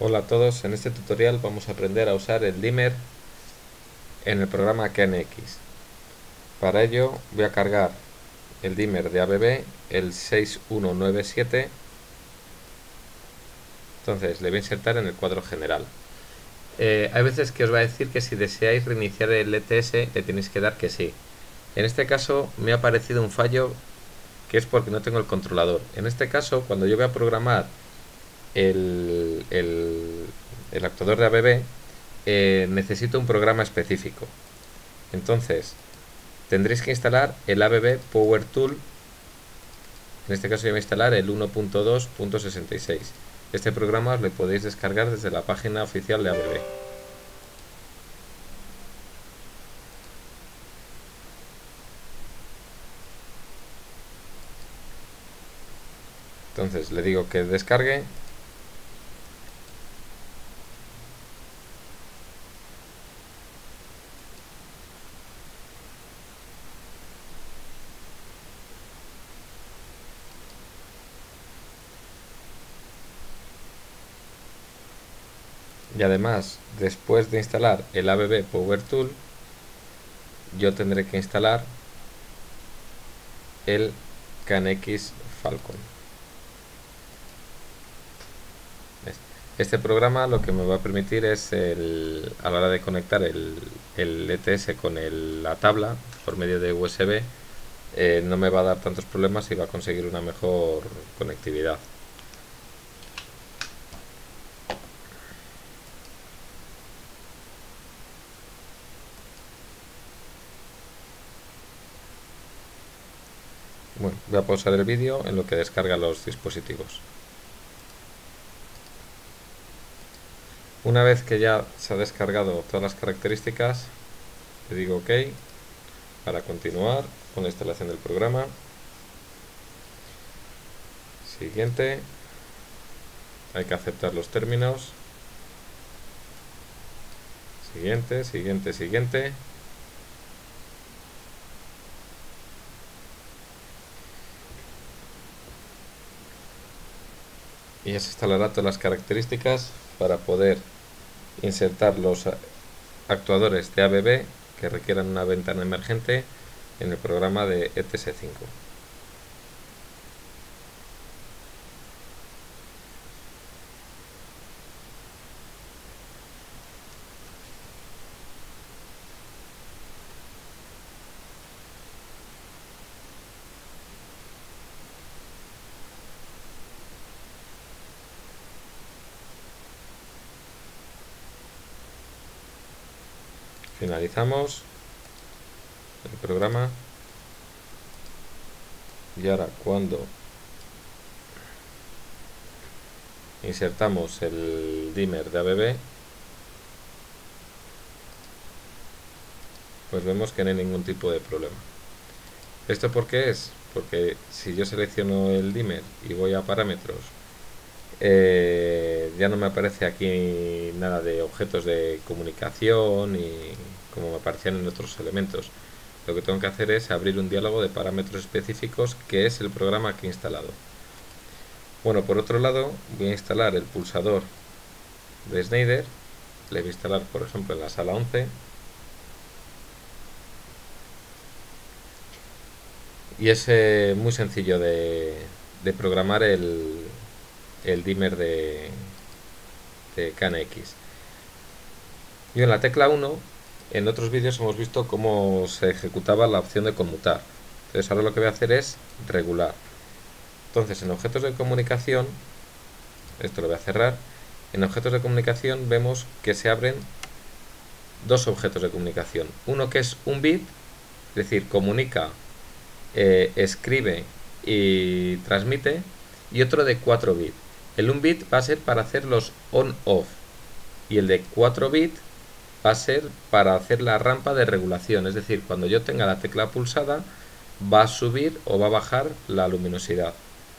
Hola a todos, en este tutorial vamos a aprender a usar el dimmer en el programa KNX. Para ello voy a cargar el dimmer de ABB, el 6197. Entonces le voy a insertar en el cuadro general. Hay veces que os va a decir que si deseáis reiniciar el ETS le tenéis que dar que sí. En este caso me ha aparecido un fallo que es porque no tengo el controlador. En este caso, cuando yo voy a programar el actuador de ABB, necesito un programa específico. Entonces tendréis que instalar el ABB Power Tool. En este caso yo voy a instalar el 1.2.66. Este programa os lo podéis descargar desde la página oficial de ABB. Entonces le digo que descargue. Y además, después de instalar el ABB Power Tool, yo tendré que instalar el KNX Falcon. Este programa lo que me va a permitir es, a la hora de conectar el ETS con la tabla por medio de USB, no me va a dar tantos problemas y va a conseguir una mejor conectividad. Bueno, voy a pausar el vídeo en lo que descarga los dispositivos. Una vez que ya se ha descargado todas las características, le digo OK para continuar con la instalación del programa. Siguiente. Hay que aceptar los términos. Siguiente, siguiente, siguiente. Y ya se instalará todas las características para poder insertar los actuadores de ABB que requieran una ventana emergente en el programa de ETS5. Finalizamos el programa y ahora cuando insertamos el dimmer de ABB, pues vemos que no hay ningún tipo de problema. ¿Esto por qué es? Porque si yo selecciono el dimmer y voy a parámetros, ya no me aparece aquí nada de objetos de comunicación y como me aparecían en otros elementos. Lo que tengo que hacer es abrir un diálogo de parámetros específicos, que es el programa que he instalado. Bueno, por otro lado voy a instalar el pulsador de Schneider. Le voy a instalar, por ejemplo, en la sala 11. Y es muy sencillo de programar el dimmer de KNX. Yo en la tecla 1, en otros vídeos hemos visto cómo se ejecutaba la opción de conmutar. Entonces ahora lo que voy a hacer es regular. Entonces en objetos de comunicación, esto lo voy a cerrar, en objetos de comunicación vemos que se abren dos objetos de comunicación. Uno que es un bit, es decir, comunica, escribe y transmite, y otro de 4 bits. El 1 bit va a ser para hacer los on-off y el de 4 bits va a ser para hacer la rampa de regulación, es decir, cuando yo tenga la tecla pulsada va a subir o va a bajar la luminosidad.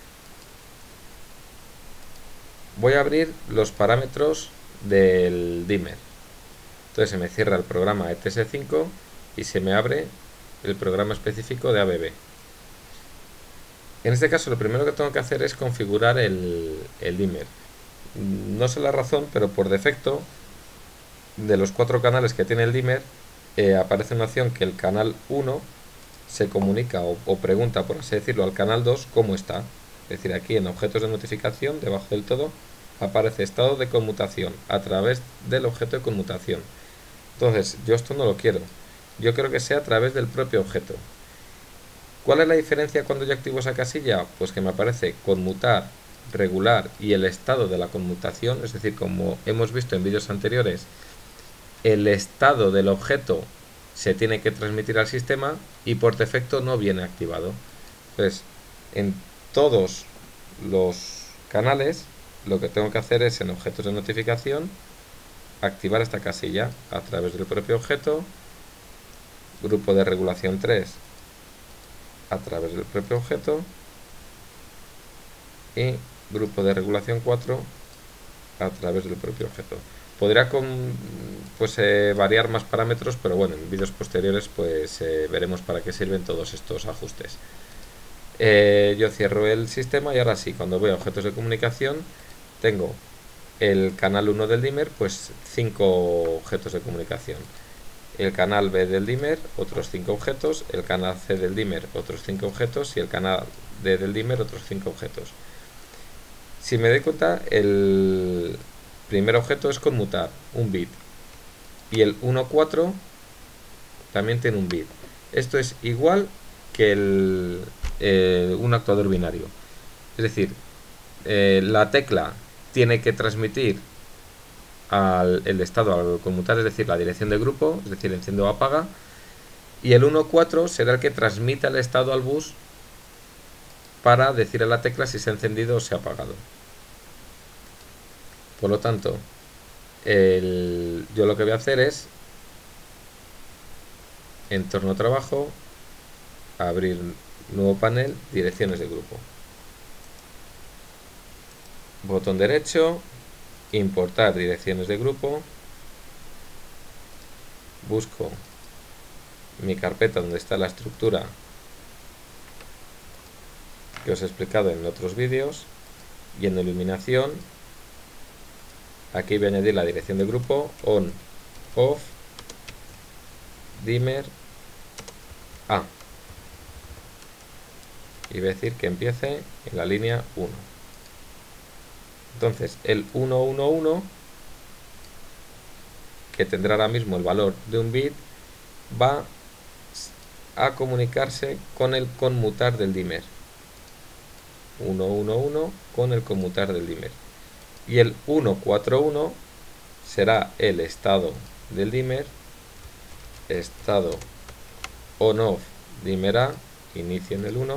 Voy a abrir los parámetros del dimmer. Entonces se me cierra el programa ETS5 y se me abre el programa específico de ABB. En este caso lo primero que tengo que hacer es configurar el dimmer. no sé la razón, pero por defecto, de los 4 canales que tiene el dimmer, aparece una opción que el canal 1 se comunica o pregunta, por así decirlo, al canal 2 cómo está. Es decir, aquí en objetos de notificación, debajo del todo, aparece estado de conmutación a través del objeto de conmutación. Entonces, yo esto no lo quiero. Yo quiero que sea a través del propio objeto. ¿Cuál es la diferencia cuando yo activo esa casilla? Pues que me aparece conmutar, regular y el estado de la conmutación, es decir, como hemos visto en vídeos anteriores, el estado del objeto se tiene que transmitir al sistema y por defecto no viene activado. Entonces, en todos los canales, lo que tengo que hacer es en objetos de notificación activar esta casilla a través del propio objeto, grupo de regulación 3 a través del propio objeto y grupo de regulación 4 a través del propio objeto. Podría variar más parámetros, pero bueno, en vídeos posteriores pues veremos para qué sirven todos estos ajustes. Yo cierro el sistema y ahora sí, cuando voy a objetos de comunicación, tengo el canal 1 del dimmer, pues 5 objetos de comunicación. El canal B del dimmer, otros 5 objetos. El canal C del dimmer, otros 5 objetos. Y el canal D del dimmer, otros 5 objetos. Si me doy cuenta, el primer objeto es conmutar, un bit. Y el 1.4 también tiene un bit. Esto es igual que un actuador binario. Es decir, la tecla tiene que transmitir el estado al conmutar, es decir, la dirección de grupo, es decir, enciende o apaga. Y el 1.4 será el que transmita el estado al bus para decir a la tecla si se ha encendido o se ha apagado. Por lo tanto, yo lo que voy a hacer es entorno trabajo, abrir nuevo panel, direcciones de grupo, botón derecho, importar direcciones de grupo, busco mi carpeta donde está la estructura que os he explicado en otros vídeos, y en iluminación aquí voy a añadir la dirección de grupo on, off, dimmer, A, y voy a decir que empiece en la línea 1. Entonces el 111, que tendrá ahora mismo el valor de un bit, va a comunicarse con el conmutar del dimmer. 111 con el conmutar del dimmer. Y el 141 será el estado del dimmer, estado on-off dimmer A, inicio en el 1,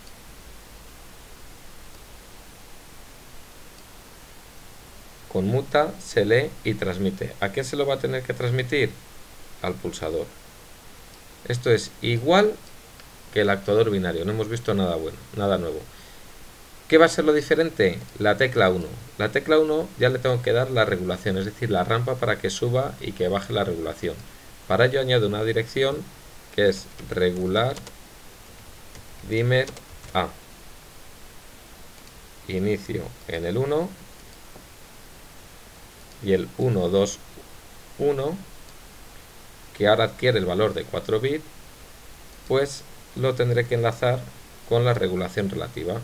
conmuta, se lee y transmite. ¿A quién se lo va a tener que transmitir? Al pulsador. Esto es igual que el actuador binario, no hemos visto nada bueno, nada nuevo. ¿Qué va a ser lo diferente? La tecla 1. La tecla 1 ya le tengo que dar la regulación, es decir, la rampa para que suba y que baje la regulación. Para ello añado una dirección que es regular dimmer A. Inicio en el 1 y el 121, que ahora adquiere el valor de 4 bits, pues lo tendré que enlazar con la regulación relativa.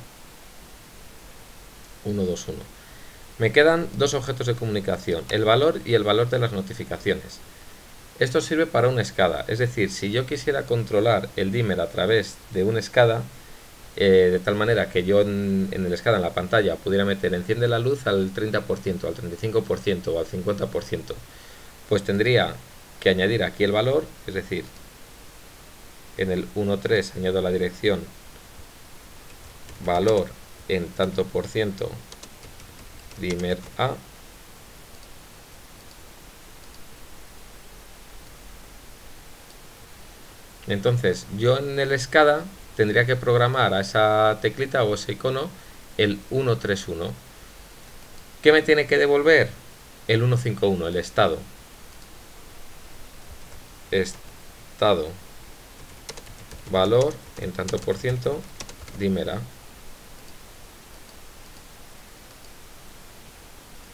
121. Me quedan dos objetos de comunicación, el valor y el valor de las notificaciones. Esto sirve para un SCADA, es decir, si yo quisiera controlar el dimmer a través de un SCADA, de tal manera que yo en el SCADA, en la pantalla, pudiera meter enciende la luz al 30%, al 35% o al 50%, pues tendría que añadir aquí el valor, es decir, en el 1.3 añado la dirección valor en tanto por ciento dimmer A, entonces yo en el SCADA tendría que programar a esa teclita o ese icono el 131. ¿Qué me tiene que devolver? El 151, el estado. Estado valor en tanto por ciento dimmer A.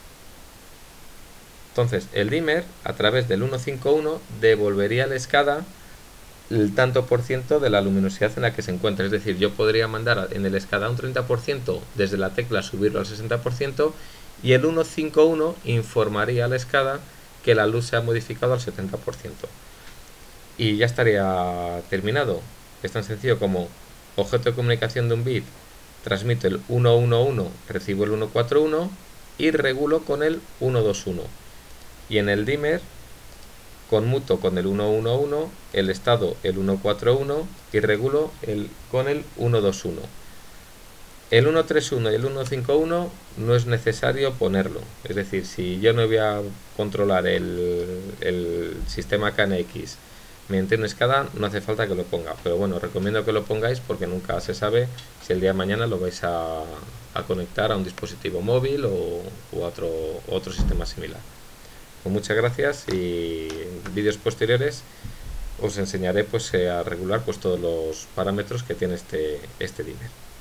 Entonces, el dimmer, a través del 151, devolvería al SCADA el tanto por ciento de la luminosidad en la que se encuentra. Es decir, yo podría mandar en el SCADA un 30%, desde la tecla subirlo al 60%, y el 151 informaría al SCADA que la luz se ha modificado al 70%. Y ya estaría terminado. Es tan sencillo como objeto de comunicación de un bit, transmito el 111, recibo el 141 y regulo con el 121. Y en el dimmer conmuto con el 111, el estado el 141 y regulo con el 121. El 131 y el 151 no es necesario ponerlo. Es decir, si yo no voy a controlar el sistema KNX mediante un SCADA, no hace falta que lo ponga. Pero bueno, recomiendo que lo pongáis porque nunca se sabe si el día de mañana lo vais a conectar a un dispositivo móvil o a otro sistema similar. Pues muchas gracias, y en vídeos posteriores os enseñaré pues a regular pues todos los parámetros que tiene este dimmer.